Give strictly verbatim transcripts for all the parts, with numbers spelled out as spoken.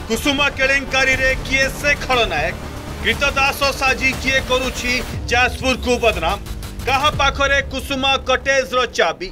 कुसुमा केलेंकारी रे किए से खलनायक कृतदास साजी किए करुछि जाजपुर को बदनाम कहा पाखरे कुसुमा कटेज रो चाबी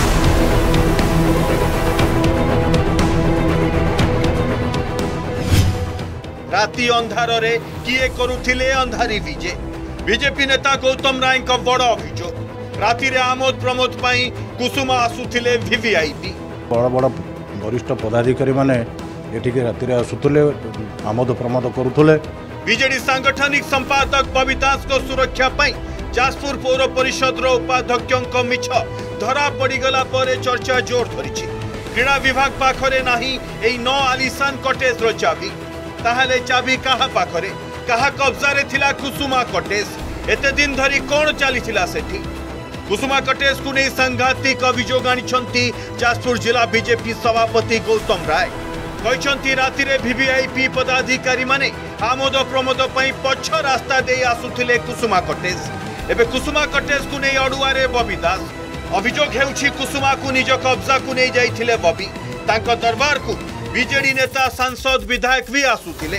राति अंधार रे किए करुथिले अंधारी विजे बीजेपी नेता गौतम राय का बड़ अभियोग राति रे आमोद प्रमोद पाई कुसुमा आसुथिले वीवीआईपी बड़ बड़ वरिष्ठ पदाधिकारी माने एठिके राति रे आसुथिले आमोद प्रमोद करुथिले बीजेडी सांगठनिक संपादक बबिदास को सुरक्षा पाई जाजपुर पौर परिषद रो उपाध्यक्षों मिछ धरा पड़गला पर चर्चा जोर धरी क्रीड़ा विभाग पाखरे नाही एई नौ आलिशान कटेज रो चाबी ताहले चाबी कहा पाखरे कहा कब्जा रे थिला कुसुमा कटेज एते दिन धरी कोन चली थिला सेठी कुसुमा कटेज को नहीं सांघातिक अभियोग आनिछंती जाजपुर जिला बीजेपी सभापति गौतम राय कहते राति रे वीवीआईपी पदाधिकारी माने आमोद प्रमोद पई पछ रास्ता दे आसुथिले कुसुमा कटेज एबे कुसुमा कटेज को नहीं अडुआरे बबिदास अभियोग हेउछि कुसुमा को निज कब्जा को नहीं जाइथिले बबी तांको दरबार को बीजेडी नेता सांसद विधायक भी आसुथिले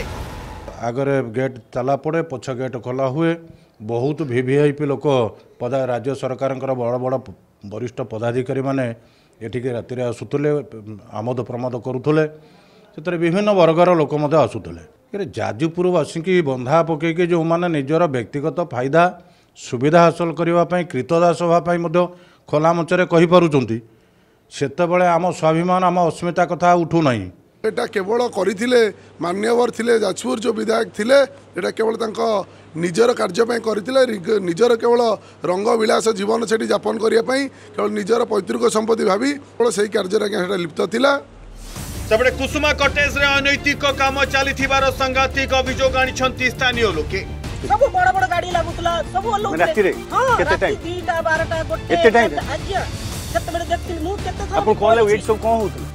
आगरे गेट ताला पड़े पछ गेट खोला हुए बहुत वीवीआईपी लोक पदा राज्य सरकार बड़ बड़ वरिष्ठ पदाधिकारी माने एठिके राति रे आसुथिले आमोद प्रमोद करुथिले से विभिन्न वर्गर लोक आसुले जाजपुरवासी की बंधा पकईकि जो मैंने निजर व्यक्तिगत फायदा सुविधा हासिल करने कृतदास होगापी खोला मंचरे कहीपरुंट सेतबले आम स्वाभिमान आम अस्मिता कथा उठू ना एटा केवल करथिले मान्यवर थिले जाजपुर जो विधायक थिले एटा केवल तांको निजर कार्यपाई करथिले निजर केवल रंग विलास जीवन सेठी यापन करिया पई केवल निजर पैतृक संपत्ति भावी केवल सही कार्य लिप्त थिला सेबड़े कुसुमा कटेज रे अनैतिक काम चलीथिबार संघातिक अभियोग आनिछंती स्थानीय लोके सब बड़ बड़ गाड़ी लागुतला सब लोग राति रे केते टाइम तीन बारह गोटे केते टाइम आज केते बेले देखथि मु केते थर अपन कोन वेट सब कोन होत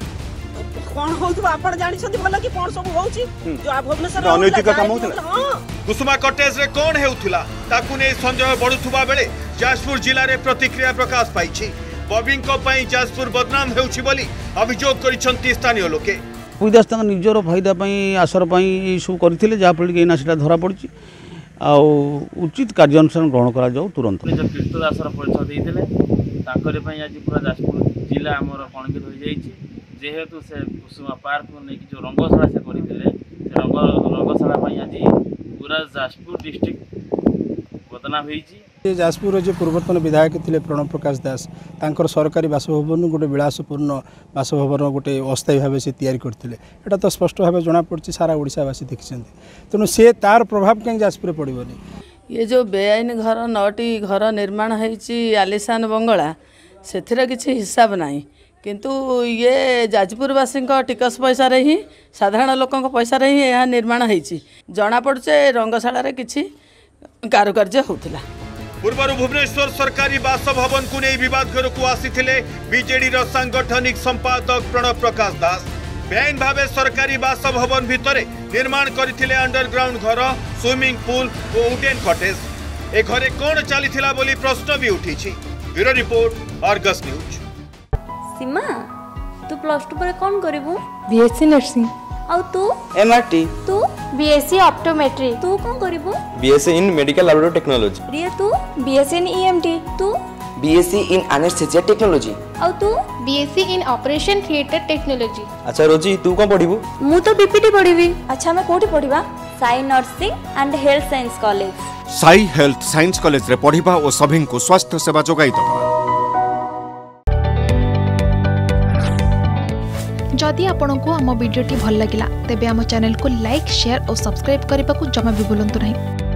कोन होत आपण जानि छथि भला कि कोन सब होउची जो आ भुवनेश्वर अनैतिक काम होतला कुसुमा कटेज रे कोन हेउथिला ताकु नै संदेह बढुथुबा बेले जाजपुर जिल्ला रे प्रतिक्रिया प्रकाश पाइछि बबिंग को पई जाजपुर बदनाम हेउछि बोली अभियोग करिसंती स्थानीय लोके विदास निजर फायदा आसर सब करते जहाँफल कि सेटा धरा पड़ी आ उचित कार्यानुष्ठान ग्रहण करा जाऊ तुरंत कृतदासर परिचय देते आज पूरा जाजपुर जिला आमर कणकित हो जाइए जेहेतु से कुसुमा पार्क को लेकिन जो रंगशाला से करते से रंग रंगशाला आज पूरा जाजपुर डिस्ट्रिक्ट बदनाम होती जाजपुर जो पूर्वतन विधायक थे प्रणव प्रकाश दास तांकर सरकारी बासभवन गोटे विलासपूर्ण बासभवन गोटे अस्थायी भाव से तैयारी करते यहाँ तो स्पष्ट भाव जना पड़ी सारा ओडिशावासी देखते तेणु सी तार प्रभाव कहीं जाजपुर पड़ोनी ये जो बेआईन घर नौटी घर निर्माण होती आलिशान बंगला से किसी हिसाब ना किंतु ये जाजपुरवासी टिकस पैसा ही साधारण लोकों पैसा ही यह निर्माण होती जना पड़े रंगशाला किसी कारुकार्य होता पूर्वर भुवनेश्वर सरकारी बासभवन को नहीं विवाद घर को आसीथिले बीजेडी रो सांगठनिक संपादक प्रणव प्रकाश दास बेआईन भावे सरकारी बासभवन भितरे निर्माण करथिले अंडरग्राउंड घर स्विमिंग पूल और वुडेन कटेज ए घरे कोन चलीथिला बोली प्रश्न भी उठीछि ब्यूरो रिपोर्ट अर्गस न्यूज सीमा तू प्लस टू पर कोन करिवु बीएससी नर्सिंग और तू एमआरटी तू बीएससी ऑप्टोमेट्री तू कौन करिवु BSc in medical laboratory technology रिया तू बीएससी इन ईएमटी तू बीएससी इन एनेस्थेसिया टेक्नोलॉजी और तू BSc in operation theatre technology अच्छा रोजी तू कौन पढ़िबु मु तो बीपीटी पढ़िबी अच्छा मैं कोठी पढ़िबा Sai nursing and health science college Sai health science college रे पढ़िबा और सभी को स्वास्थ्य सेवा जोगाई दबा जदि आपंक आम भिडी भल लगा तेब आम चैनल को लाइक शेयर और सब्सक्राइब करने को जमा भी भूलु नहीं।